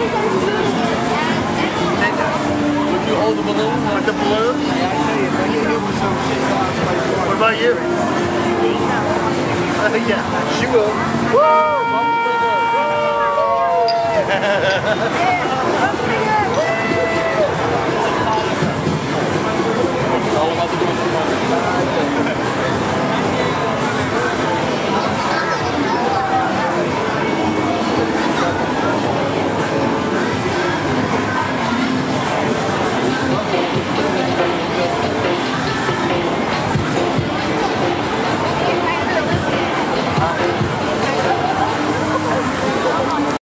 Would you hold the balloon? With the balloon? Yeah, I tell you, if I get hit with some shit, What about you? Yeah, she will. Woo! Yeah,